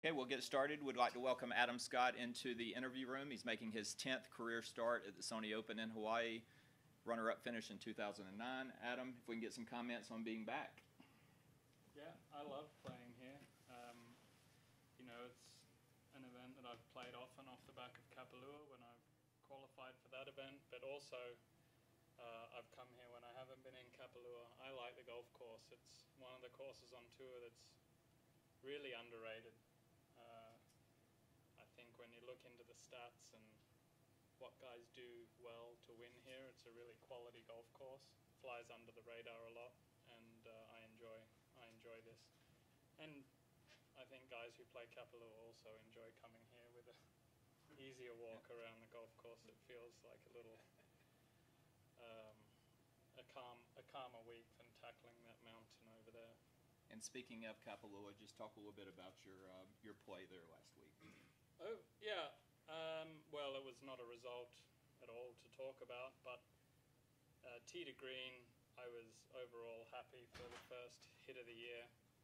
Okay, we'll get started. We'd like to welcome Adam Scott into the interview room. He's making his 10th career start at the Sony Open in Hawaii. Runner-up finish in 2009. Adam, if we can get some comments on being back. Yeah, I love playing here. You know, it's an event that I've played often off the back of Kapalua when I've qualified for that event, but also I've come here when I haven't been in Kapalua. I like the golf course. It's one of the courses on tour that's really underrated. I think when you look into the stats and what guys do well to win here, it's a really quality golf course. Flies under the radar a lot, and I enjoy this. And I think guys who play Kapalua also enjoy coming here with an easier walk around the golf course. It feels like a little a calmer week than tackling that mountain over there. And speaking of Kapalua, just talk a little bit about your play there last week. Oh, yeah. Well, it was not a result at all to talk about, but tee to green, I was overall happy for the first hit of the year.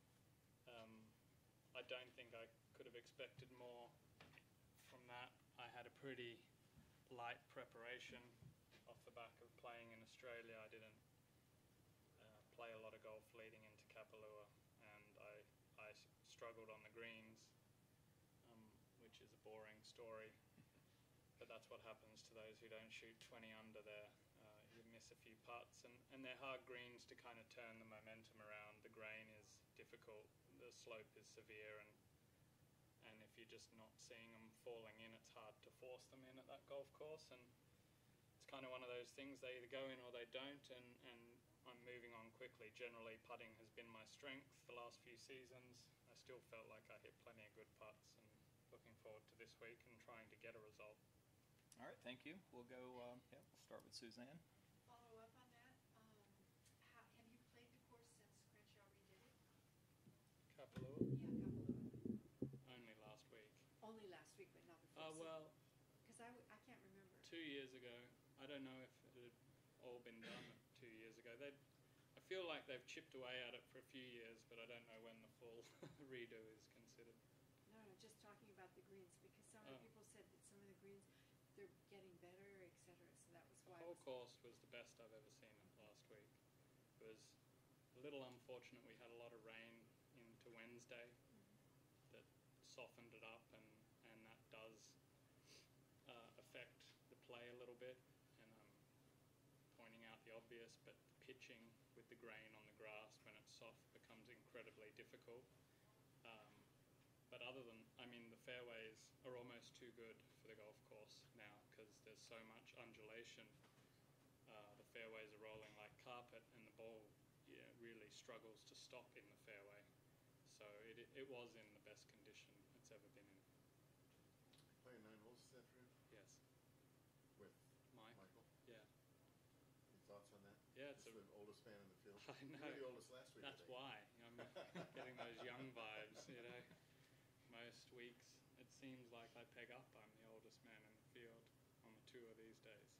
I don't think I could have expected more from that. I had a pretty light preparation off the back of playing in Australia. I didn't play a lot of golf leading into Kapalua, and I struggled on the greens, which is a boring story, but that's what happens to those who don't shoot 20 under there. You miss a few putts, and they're hard greens to kind of turn the momentum around. The grain is difficult, the slope is severe, and if you're just not seeing them falling in, it's hard to force them in at that golf course. And it's kind of one of those things, they either go in or they don't, and I'm moving on quickly. Generally, putting has been my strength the last few seasons. I still felt like I hit plenty of good putts, and looking forward to this week and trying to get a result. All right, thank you. We'll go, we'll start with Suzanne. Follow up on that, have you played the course since Crenshaw redid it? Kapalua? Yeah, Kapalua. Only last week. Only last week, but not before. Well, because I can't remember. 2 years ago. I don't know if it had all been done 2 years ago. I feel like they've chipped away at it for a few years, but I don't know when the full redo is considered. No, just talking about the greens, because some of the people said that some of the greens, they're getting better, etc. So that was why. The whole course was the best I've ever seen it last week. It was a little unfortunate we had a lot of rain into Wednesday that softened it up, and that does affect the play a little bit. And I'm pointing out the obvious, but pitching with the grain on the grass when it's soft becomes incredibly difficult. But other than, I mean, the fairways are almost too good for the golf course now because there's so much undulation. The fairways are rolling like carpet, and the ball really struggles to stop in the fairway. So it was in the best condition it's ever been in. Playing 9 holes this afternoon? Yes. With Michael? Yeah. Any thoughts on that? Yeah, it's the oldest man in the field. I know. You were the oldest last week. That's why I'm getting those young vibes. Most weeks it seems like I peg up I'm the oldest man in the field on the tour these days.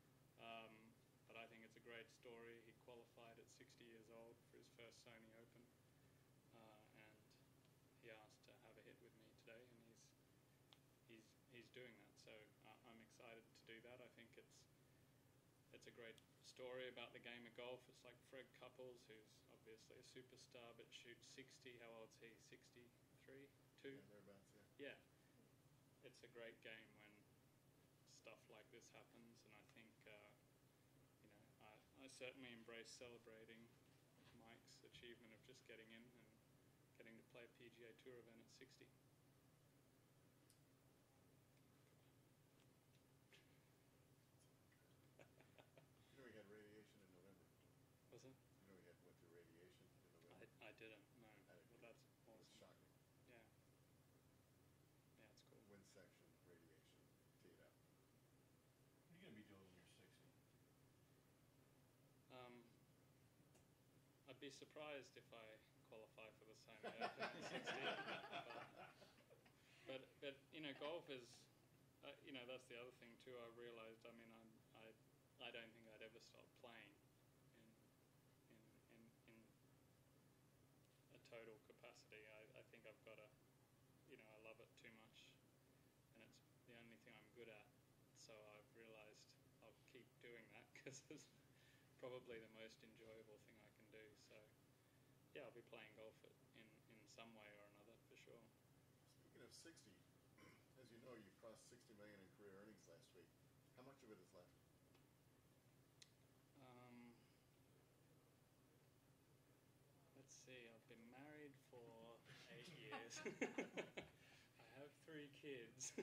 But I think it's a great story. He qualified at 60 years old for his first Sony Open, and he asked to have a hit with me today, and he's doing that. So I'm excited to do that. I think it's a great story about the game of golf. It's like Fred Couples, who's obviously a superstar, but shoots 60. How old's he? 63? 2? Yeah, thereabouts, yeah. Yeah. It's a great game when stuff like this happens, and I think, I certainly embrace celebrating Mike's achievement of just getting in and getting to play a PGA Tour event at 60. We had radiation in November. Was it? We went through radiation in November. I didn't, no. Well, that's It was awesome. shocking. Yeah. Yeah, it's cool. Wind section, radiation, teed up. What are you going to be doing when you're 60? I'd be surprised if I qualify for the same Open at 60. But golf is, that's the other thing too. I realised. I mean, I don't think I'd ever stop playing in a total capacity. I think I've got a good at. So I've realised I'll keep doing that because it's probably the most enjoyable thing I can do. So yeah, I'll be playing golf in some way or another for sure. Speaking of 60, as you know, you crossed 60 million in career earnings last week. How much of it is left? Let's see, I've been married for 8 years. I have 3 kids.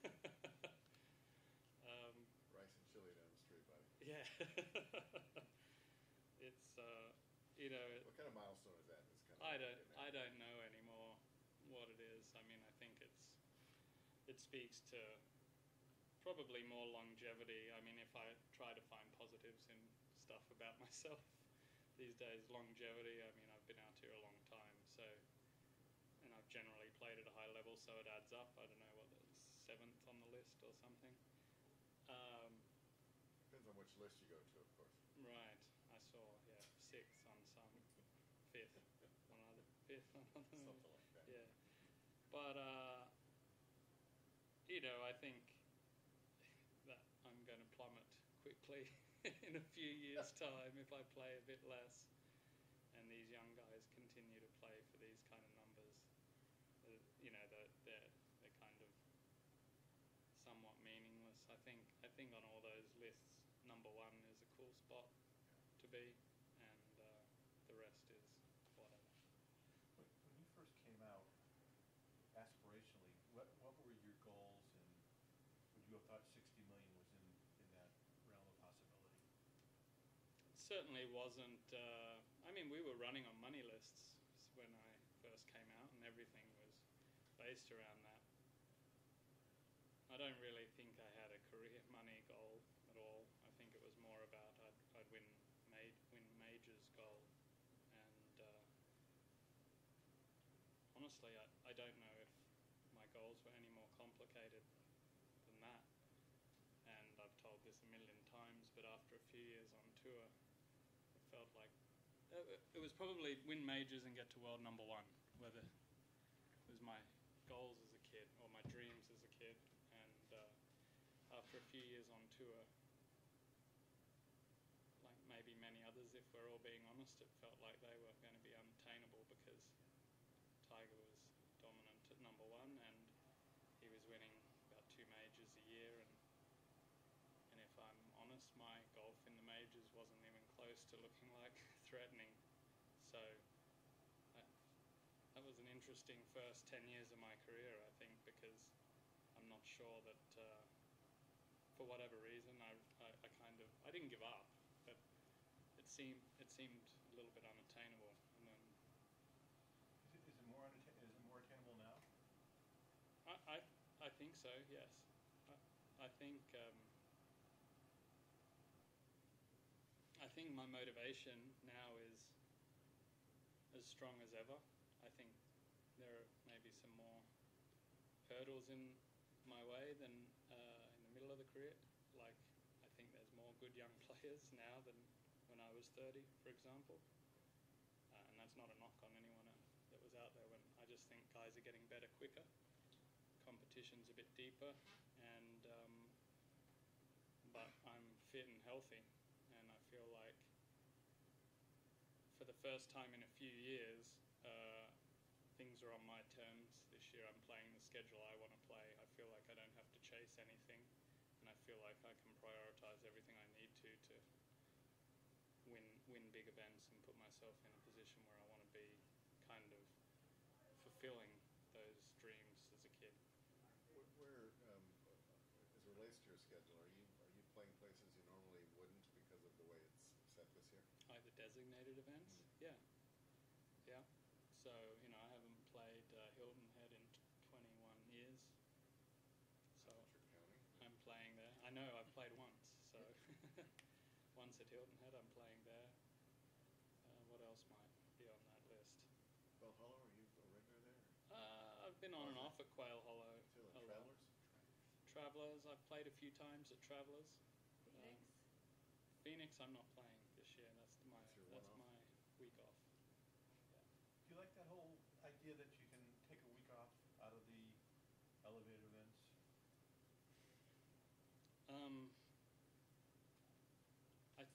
Rice and chili down the street, buddy. Yeah. It's, you know, What kind of milestone is that? It's kind of I don't know anymore what it is. I mean, I think it speaks to probably more longevity. I mean, if I try to find positives in stuff about myself these days, longevity, I mean, I've been out here a long time, so, and I've generally played at a high level, so it adds up. I don't know what, the 7th on the list or something. Depends on which list you go to, of course. Right, I saw, yeah, 6th on some, 5th on other, 5th on other. Something like that. Yeah, but you know, I think that I'm going to plummet quickly in a few years' time if I play a bit less, and these young guys continue to play for these kind of numbers. You know, they're kind of somewhat meaningless. I think on all those lists, number 1 is a cool spot to be, and the rest is whatever. When you first came out, aspirationally, what were your goals, and would you have thought 60 million was in that realm of possibility? It certainly wasn't. I mean, we were running on money lists when I first came out, and everything was based around that. I don't really think I had a career money goal at all. I think it was more about I'd win majors goal, and honestly, I don't know if my goals were any more complicated than that. And I've told this a million times, but after a few years on tour, it felt like it was probably win majors and get to world number 1, whether it was my goals as a kid or my dreams as a kid. And after a few years on tour, like maybe many others, if we're all being honest, it felt like they were going to be unattainable because Tiger was dominant at number 1 and he was winning about 2 majors a year, and if I'm honest, my golf in the majors wasn't even close to looking like threatening. So that was an interesting first 10 years of my career, I think, because I'm not sure that for whatever reason I didn't give up, but it seemed a little bit unattainable. And then Is it more attainable now? I think so, yes. I think my motivation now is as strong as ever. I think there are maybe some more hurdles in my way than in the middle of the career. Like, I think there's more good young players now than when I was 30, for example. And that's not a knock on anyone that was out there when. I just think guys are getting better quicker. Competition's a bit deeper, and but I'm fit and healthy, and I feel like for the first time in a few years, things are on my terms. This year I'm playing the schedule I want to play. I feel like I don't have to chase anything, and I feel like I can prioritize everything I need to win big events and put myself in a position where I want to be kind of fulfilling those dreams as a kid. Where as it relates to your schedule, are you playing places you normally wouldn't because of the way it's set this year? Either designated events, yeah. So, you know, I haven't played Hilton Head in 21 years. So Your county? I'm playing there. I know, I've played once. So once at Hilton Head, I'm playing there. What else might be on that list? Bell Hollow, are you a regular there? I've been on and off at Quail Hollow. Still a at lot. Travelers? Travelers, I've played a few times at Travelers. Phoenix? Phoenix, I'm not playing this year. That's my That's your that's one-off? my week off. Do you like that whole idea that you can take a week off out of the elevated events?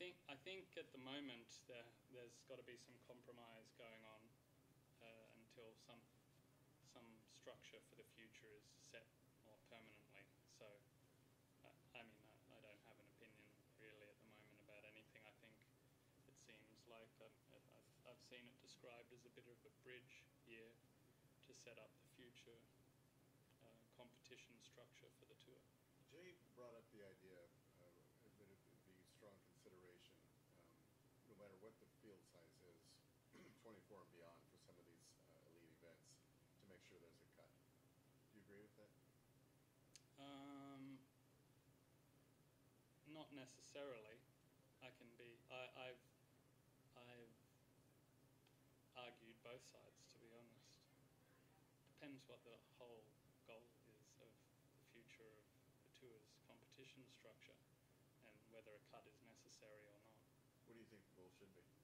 I think at the moment there's got to be some compromise going on until some structure for the future is set more permanently. So, I mean, I don't have an opinion really at the moment about anything. I think it seems like I've seen it described as a bit of a bridge year to set up the future competition structure for the tour. Jay brought up the idea that it'd be strong consideration, no matter what the field size is, 24 and beyond for some of these elite events, to make sure there's a cut. Do you agree with that? Not necessarily. I've argued both sides, to be honest. Depends what the whole goal is of the future of the tour's competition structure and whether a cut is necessary or not. What do you think the goal should be?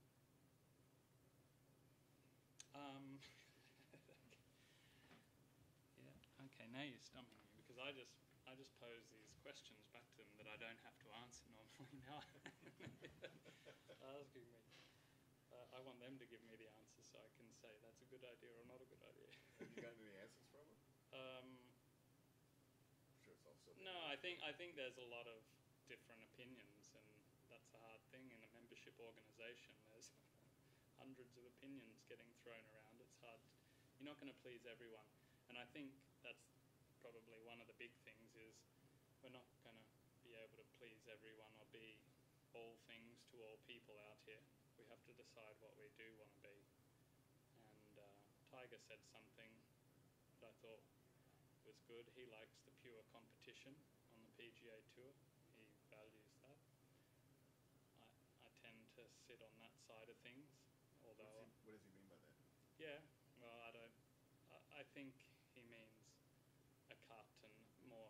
Yeah. Okay. Now you're stumping me because I just pose these questions back to them that I don't have to answer normally. Now asking me. I want them to give me the answer so I can say that's a good idea or not a good idea. Have you gotten any answers from them? I'm sure it's all so. No, I think there's a lot of different opinions, and that's a hard thing in a membership organisation. There's hundreds of opinions getting thrown around. It's hard. You're not going to please everyone, and I think that's probably one of the big things is we're not going to be able to please everyone or be all things to all people out here. We have to decide what we do want to be. And Tiger said something that I thought was good. He likes the pure competition on the PGA Tour. He values that. I tend to sit on that side of things, although... What does he mean by that? Yeah, well, I don't... I think he means a cut and more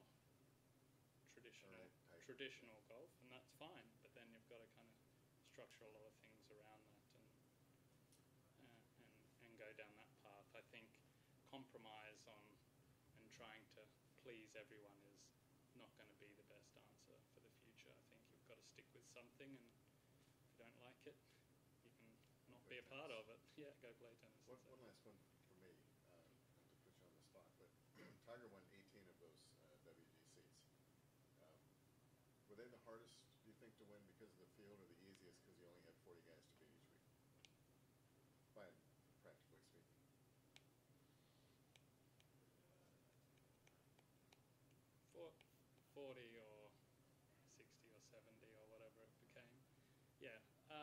traditional golf, and that's fine, but then you've got to kind of structure a lot of things around that and go down that path. I think compromise on and trying to please everyone is not going to be the best answer for the future. I think you've got to stick with something, and if you don't like it, you can not be a part of it. Yeah, go play tennis. One last one for me, not to put you on the spot, but Tiger won 18 of those WGCs. Were they the hardest, do you think, to win because of the field, or the easiest because you only had 40 guys to beat each week? By practically speaking. 40 or 60 or 70 or whatever it became. Yeah.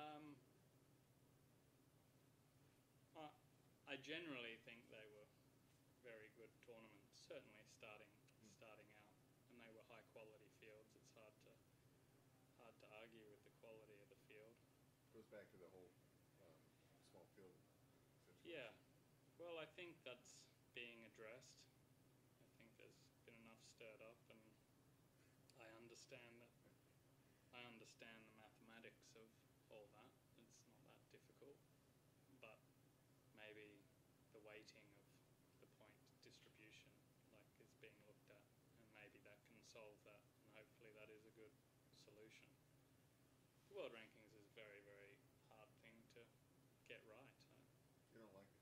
I generally think they were very good tournaments, certainly starting out, and they were high quality fields. It's hard to argue with the quality of the field. Goes back to the whole small field situation. Yeah. Well, I think that's being addressed. I think there's been enough stirred up, and I understand the mathematics of all that. It's not that difficult, but maybe the weighting of the point distribution is being looked at, and maybe that can solve that, and hopefully that is a good solution. The world rankings is a very, very hard thing to get right. You don't like it?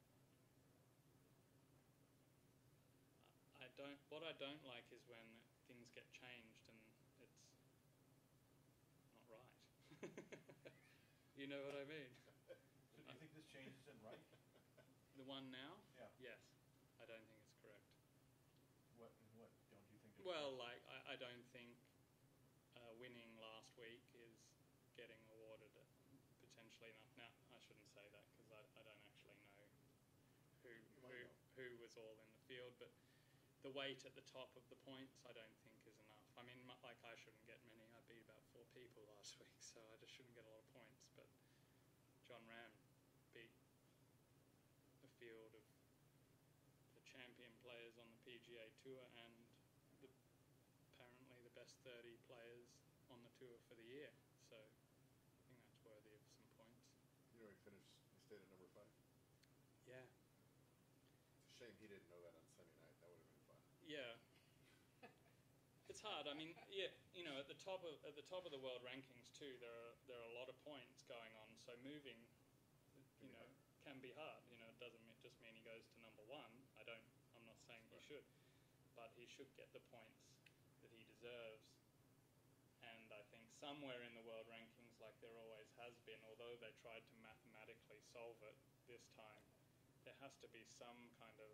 What I don't like is when things get changed and it's not right. You know what I mean? So do you think this change isn't right? The one now? Yeah. Yes. I don't think it's correct. What don't you think? Well, I don't think winning last week is getting awarded potentially enough. Now, I shouldn't say that because I don't actually know who was all in the field, but the weight at the top of the points I don't think is enough. I mean, I shouldn't get many. I beat about 4 people last week, so I just shouldn't get a lot of points. But John Ram beat a field of the champion players on the PGA Tour and apparently the best 30 players on the tour for the year. So I think that's worthy of some points. You know, he stayed at number 5? Yeah. It's a shame he didn't know that on Sunday night. That would have been fun. Yeah. it's hard. I mean, yeah, you know, at the top of the world rankings too, there are a lot of points going on. So moving, you know, can be hard. You know, it doesn't just mean he goes to number one. I'm not saying he should, but he should get the points that he deserves. And I think somewhere in the world rankings, like there always has been, although they tried to mathematically solve it this time, there has to be some kind of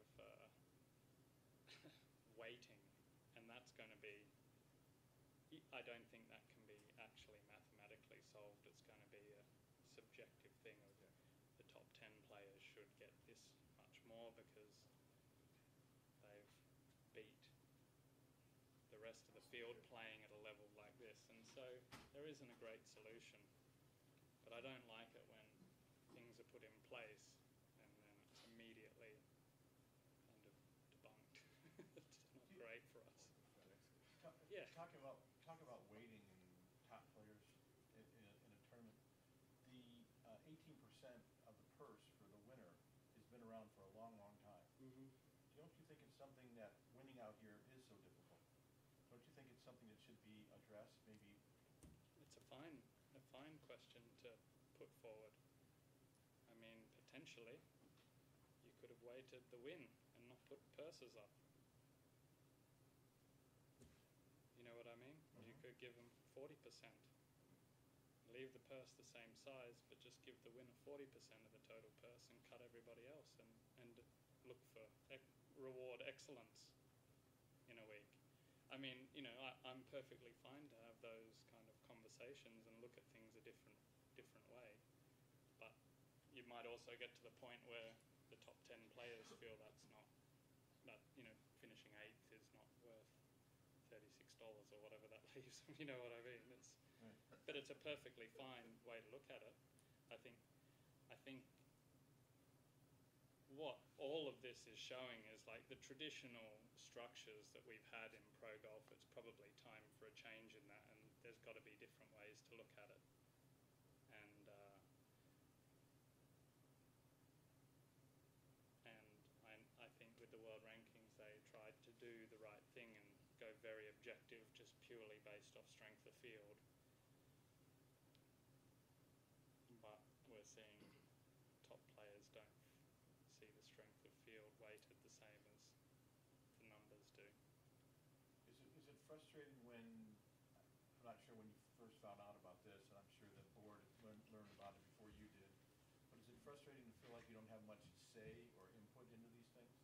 weighting, and that's going to be, I don't think that can be actually mathematically solved. It's going to be a subjective thing of the top 10 players should get this much more because they've beat the rest of the field playing at a level like this. And so there isn't a great solution. But I don't like it when things are put in place and then it's immediately kind of debunked. It's not great for us. Yeah. Talk about weighting and top players in a tournament. The 18% of the purse for the winner has been around for a long, long time. Mm-hmm. Don't you think it's something that winning out here is so difficult? Don't you think it's something that should be addressed? Maybe It's a fine question to put forward. I mean, potentially, you could have weighted the win and not put purses up. You know what I mean? Mm-hmm. You could give them 40%. Leave the purse the same size, but just give the winner 40% of the total purse and cut everybody else and look for reward excellence in a week. I mean, you know, I'm perfectly fine to have those kind of conversations and look at things a different way. But you might also get to the point where the top 10 players feel that you know, finishing 8th is not worth $36 or whatever that leaves them. You know what I mean? But it's a perfectly fine way to look at it. I think what all of this is showing is like the traditional structures that we've had in pro golf. It's probably time for a change in that, and there's got to be different ways to look at it. And I think with the world rankings, they tried to do the right thing and go very objective, just purely based off strength of field. But we're seeing top players don't see the strength of field weighted the same as the numbers do. is it frustrating when, I'm not sure when you first found out about this, and I'm sure the board learned about it before you did, but is it frustrating to feel like you don't have much say or input into these things?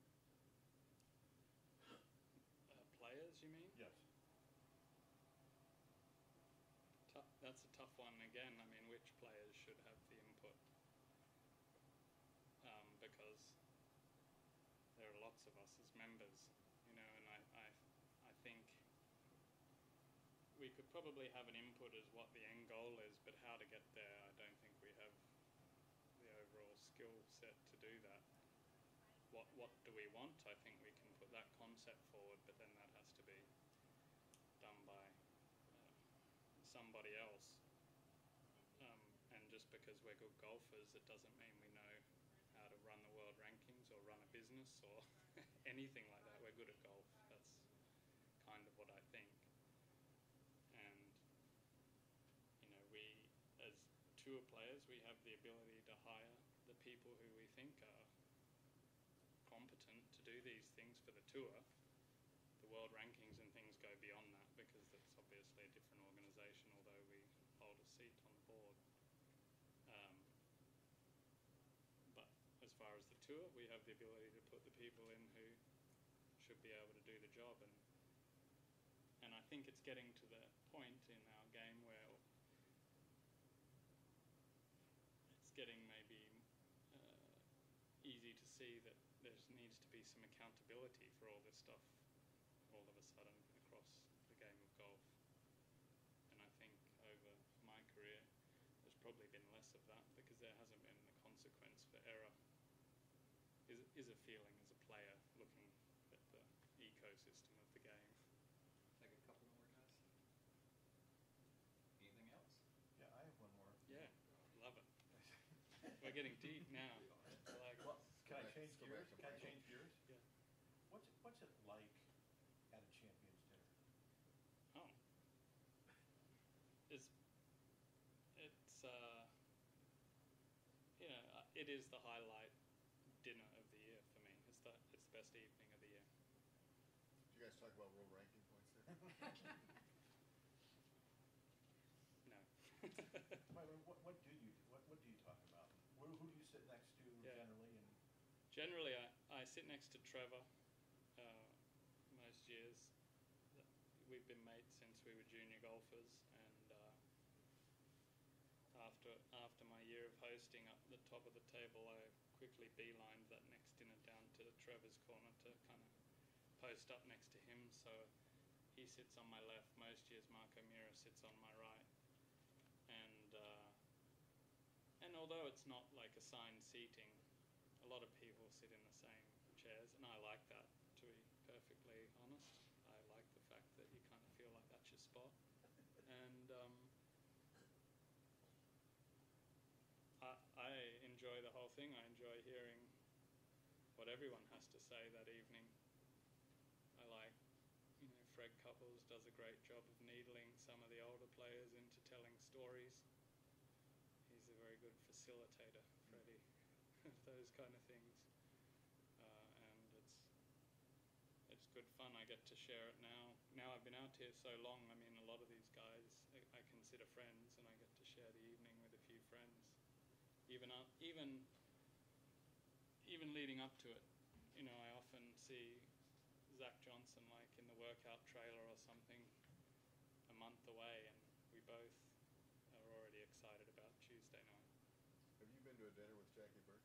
Players, you mean? Yes. That's a tough one again. I mean, which players should have the input? Because there are lots of us as members, you know, and I think we could probably have an input as what the end goal is, but how to get there, I don't think we have the overall skill set to do that. What do we want? I think we can put that concept forward, but then that has to be done by somebody else. And just because we're good golfers, it doesn't mean we know how to run the world rankings or run a business or anything like that. We're good at golf. That's kind of what I think. And, you know, we, as tour players, we have the ability to hire the people who we think are competent to do these things for the tour. The world rankings and things go beyond that because it's obviously a different organisation, although we hold a seat on the board. But as far as the tour, we have the ability to put the people in who should be able to do the job, and I think it's getting to the point in our game where it's getting maybe easy to see that there needs to be some accountability for all this stuff all of a sudden across the game of golf. And I think over my career there's probably been less of that because there hasn't been the consequence for error. Is a feeling as a player looking at the ecosystem of the game. Take a couple more, guys. Anything else? Yeah, I have one more. Yeah, love it. We're getting deep now. I like it. Well, can I Let's change go gears? back to Can I Michael. change gears? Yeah. What's it like at a Champions Dinner? it's it is the highlight dinner of the year for me. It's the best evening of the year. Did you guys talk about world ranking points there? No. What do you talk about? Who do you sit next to Yeah. generally? And Generally, I sit next to Trevor most years. We've been mates since we were junior golfers, and after my year of hosting up the top of the table, I quickly beelined that next dinner down to Trevor's corner to kind of post up next to him. So he sits on my left. Most years, Marco Mira sits on my right, and although it's not like assigned seating, a lot of people sit in the same chairs, and I like that, to be perfectly honest. I like the fact that you kind of feel like that's your spot. And I enjoy the whole thing. I enjoy hearing what everyone has to say that evening. I like, Fred Couples does a great job of needling some of the older players into telling stories. He's a very good facilitator, Freddie, of those kind of things. And it's good fun. I get to share it now. Now I've been out here so long, I mean, a lot of these guys I consider friends, and I get to share the evening with a few friends. Even leading up to it, I often see Zach Johnson like in the workout trailer or something a month away, and we both are already excited about Tuesday night. Have you been to a dinner with Jackie Burke?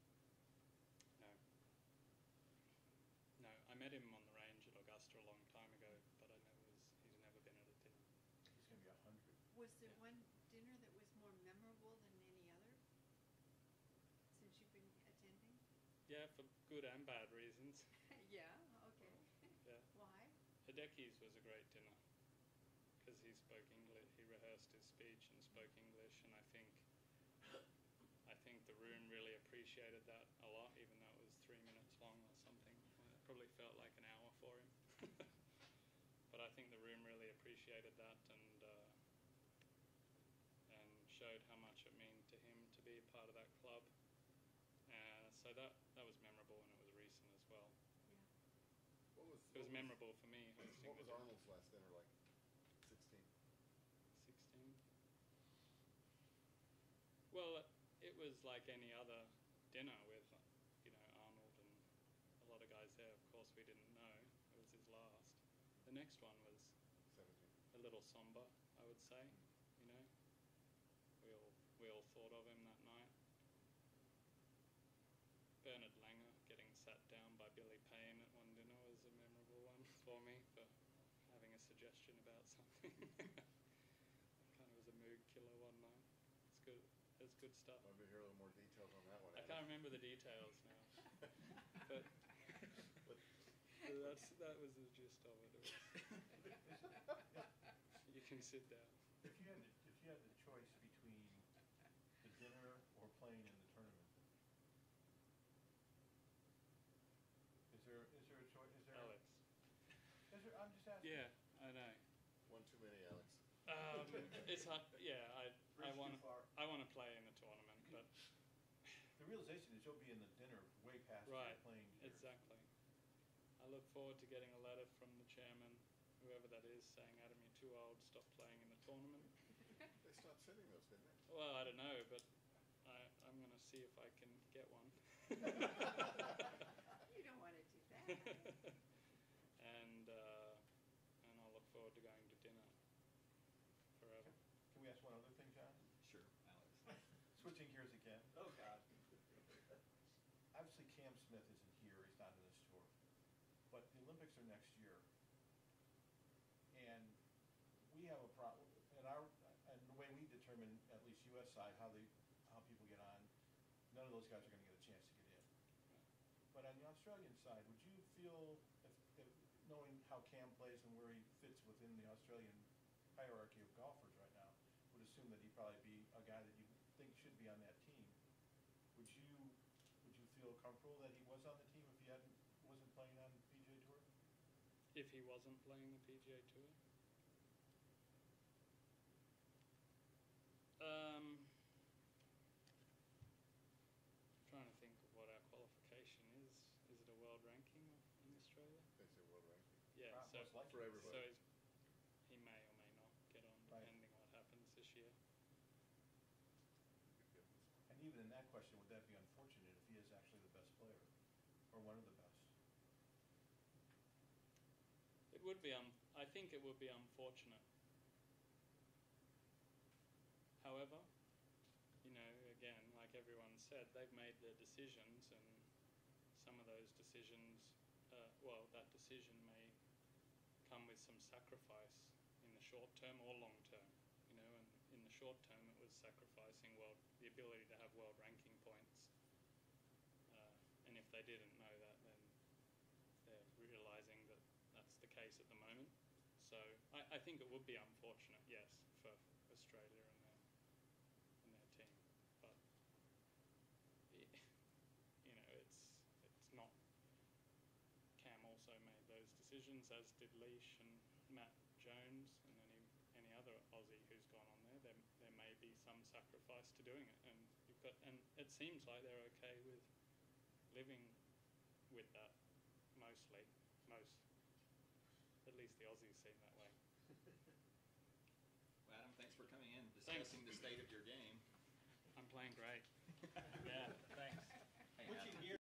No, I met him on the range at Augusta a long time ago, but he's never been at a dinner. he's going to be 100. Was there Yeah. one dinner that was more memorable than any other since you've been attending? Yeah, for good and bad reasons. Yeah, okay. Yeah. Why? Hideki's was a great dinner because he spoke English. He rehearsed his speech and spoke English, and I think the room really appreciated that a lot, even though it was 3 minutes long or something. It probably felt like an hour for him. But I think the room really appreciated that, and showed how much it meant to him to be a part of that club. So that was memorable, and it was recent as well. Yeah. It was memorable for me hosting What the was dinner. Arnold's last dinner like? 16. 16. Well, it was like any other dinner with, Arnold and a lot of guys there. Of course, we didn't know it was his last. The next one was 17. a little somber, I would say. We all thought of him that night. Bernard Langer getting sat down by Billy Payne at one dinner was a memorable one for me, for having a suggestion about something. Kind of was a mood killer one night. It's good. It's good stuff. I'll be here a little more details on that one. I can't remember the details now, but that was the gist of it. You can sit down. If you had the choice between the dinner or playing in the tournament, is there a choice? Alex. I'm just asking. Yeah, I know. One too many, Alex. It's hard. Yeah, I Bridge want too far. I want to play in the tournament, but The realization is you'll be in the dinner way past right, your playing years. exactly. I look forward to getting a letter from the chairman, whoever that is, saying, "Adam, you're too old. Stop playing in the tournament." They stopped sending those, didn't they? Well, I don't know, but I'm going to see if I can get one. You don't want to do that. and I'll look forward to going to dinner forever. Can we ask one other thing, John? Sure, Alex. Switching gears again. Oh, God. Obviously, Cam Smith isn't here. He's not in this tour. But the Olympics are next year. And we have a problem. And the way we determine, at least U.S. side, how people get on, none of those guys are going to get a chance to get in. But on the Australian side, would you feel, if knowing how Cam plays and where he fits within the Australian hierarchy of golfers right now, would assume that he'd probably be a guy that you think should be on that team. Would you feel comfortable that he was on the team if he wasn't playing on the PGA Tour? If he wasn't playing the PGA Tour? So, Most likely. For everybody. so he may or may not get on, Right. depending what happens this year. And even in that question, would that be unfortunate if he is actually the best player, or one of the best? It would be. I think it would be unfortunate. However, again, like everyone said, they've made their decisions, and some of those decisions, that decision may come with some sacrifice in the short term or long term. And in the short term, it was sacrificing the ability to have world ranking points. And if they didn't know that, then they're realizing that that's the case at the moment. So I think it would be unfortunate, yes, for Australia and their team. But it's not. Cam also made those decisions, as did Leash and Matt Jones, and any other Aussie who's gone on there. There may be some sacrifice to doing it, and it seems like they're okay with living with that mostly. At least the Aussies seem that way. Well, Adam, thanks for coming in, Thanks. discussing the state of your game. I'm playing great. Yeah.